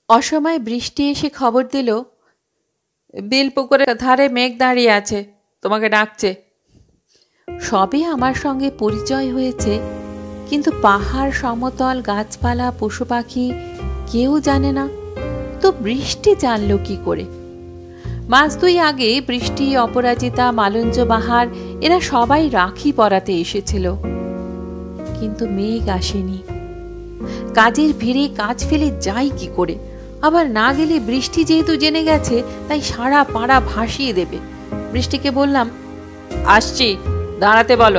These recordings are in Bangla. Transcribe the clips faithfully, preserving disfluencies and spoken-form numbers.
অসময়ে বৃষ্টি এসে খবর দিল, বিলপুকুরের ধারে মেঘ দাঁড়িয়ে আছে, তোমাকে ডাকছে। সবে আমার সঙ্গে পরিচয় হয়েছে, কিন্তু পাহাড়, সমতল, গাছপালা, পশু পাখি কেউ জানে না, তো বৃষ্টি জানল কি করে? মাস দুই আগে বৃষ্টি, অপরাজিতা, মালঞ্জ বাহার এরা সবাই রাখি পরাতে এসেছিল, কিন্তু মেঘ আসেনি। কাজের ভিড়ে কাজ ফেলে যাই কি করে? আবার না গেলে বৃষ্টি যেহেতু জেনে গেছে, তাই সারা পাড়া ভাসিয়ে দেবে। বৃষ্টিকে বললাম, আসছি, দাঁড়াতে বলো।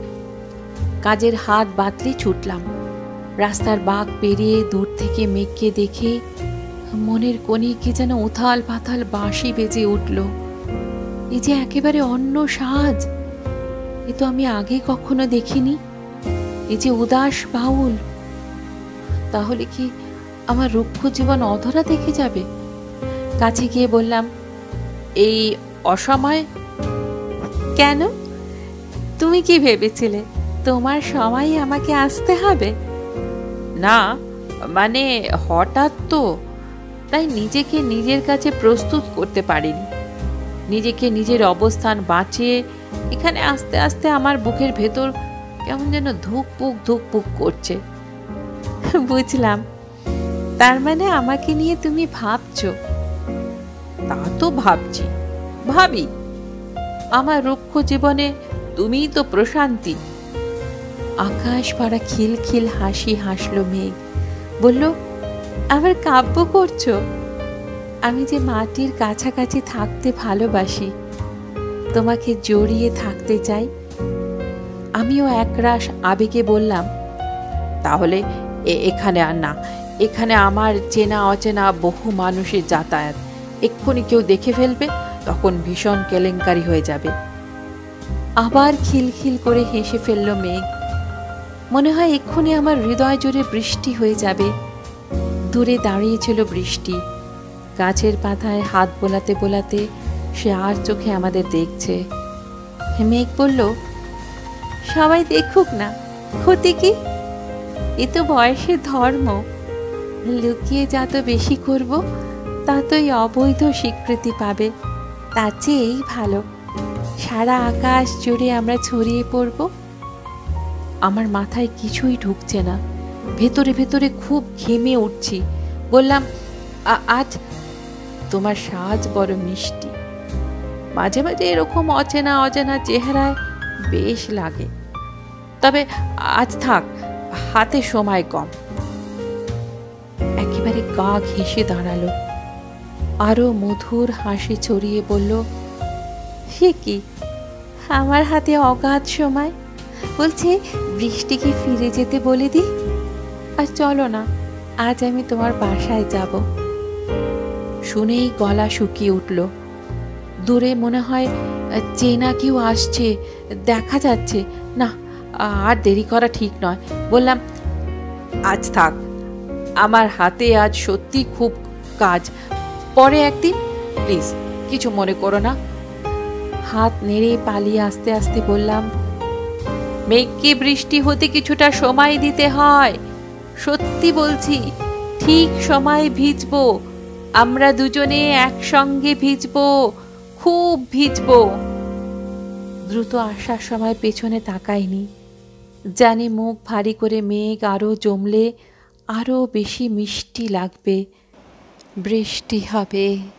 কাজের হাত বাতলে ছুটলাম। রাস্তার বাঁক পেরিয়ে দূর থেকে মেঘকে দেখে মনের কোণে কি যেন উথাল পাথাল বাঁশি বেজে উঠল। এই যে একেবারে অন্য সাজ, এ তো আমি আগে কখনো দেখিনি। এই যে উদাস বাউল, তাহলে কি আমার রুক্ষ জীবন অধরা দেখে যাবে? কাছে গিয়ে বললাম, এই অসময়? কেন, তুমি কি ভেবেছিলে তোমার সময় আমাকে আসতে হবে? না, মানে হঠাৎ তো, তাই নিজেকে নিজের কাছে প্রস্তুত করতে পারিনি। নিজেকে নিজের অবস্থান বাঁচিয়ে এখানে আস্তে আস্তে আমার বুকের ভেতর কেমন যেন ধুকপুক ধুকপুক করছে। বুঝলাম, তার মানে আমাকে নিয়ে তুমি ভাবছো? তা তো ভাবছি, ভাবি। আমার রুক্ষ জীবনে তুমিই তো প্রশান্তি। আকাশ পাড়া খিলখিল হাসি হাসলো মেঘ, বলল, আবার কাব্য করছো? আমি যে মাটির কাছাকাছি থাকতে ভালোবাসি, তোমাকে জড়িয়ে থাকতে চাই। আমিও একরাশ আবেগে বললাম, তাহলে এখানে আর না, এখানে আমার চেনা অচেনা বহু মানুষের যাতায়াত, এক্ষুনি কেউ দেখে ফেলবে, তখন ভীষণ কেলেঙ্কারি হয়ে যাবে। আবার খিলখিল করে হেসে ফেলল মেঘ। মনে হয় এক্ষুনি আমার হৃদয় জুড়ে বৃষ্টি হয়ে যাবে। দূরে দাঁড়িয়েছিল বৃষ্টি, গাছের পাতায় হাত বোলাতে বোলাতে সে আর চোখে আমাদের দেখছে। মেঘ বলল, সবাই দেখুক না, ক্ষতি কি? এ তো বয়সের ধর্ম। লুকিয়ে যত বেশি করব, ততই অবৈধ স্বীকৃতি পাবে। তার চেয়ে এই ভালো, সারা আকাশ জুড়ে আমরা ছড়িয়ে পড়ব। আমার মাথায় কিছুই ঢুকছে না, ভেতরে ভেতরে খুব ঘেমে উঠছি। বললাম, আজ তোমার সাজ বড় মিষ্টি। মাঝে মাঝে এরকম অচেনা অজানা চেহারায় বেশ লাগে, তবে আজ থাক, হাতে সময় কম। একেবারে গা ঘেঁষে দাঁড়ালো, আরো মধুর হাসি ছড়িয়ে বলল, সে কি, আমার হাতে অগাধ সময়? বলছে বৃষ্টিকে ফিরে যেতে বলে দি। আর চলো না, আজ আমি তোমার বাসায় যাব। শুনেই গলা শুকিয়ে উঠল। দূরে মনে হয় চেনা কেউ আসছে, দেখা যাচ্ছে না। আর দেরি করা ঠিক নয়। বললাম, আজ থাক, আমার হাতে আজ সত্যি খুব কাজ, পরে একদিন, প্লিজ কিছু মনে করো না। হাত নেড়ে পালিয়ে আস্তে আস্তে বললাম, মেঘকে বৃষ্টি হতে কিছুটা সময় দিতে হয়। সত্যি বলছি, ঠিক সময় ভিজবো, আমরা দুজনে একসঙ্গে ভিজবো, খুব ভিজবো। দ্রুত আসার সময় পেছনে তাকাইনি, জানি মুখ ভারী করে মেঘ আরো জমলে আরো বেশি মিষ্টি লাগবে, বৃষ্টি হবে।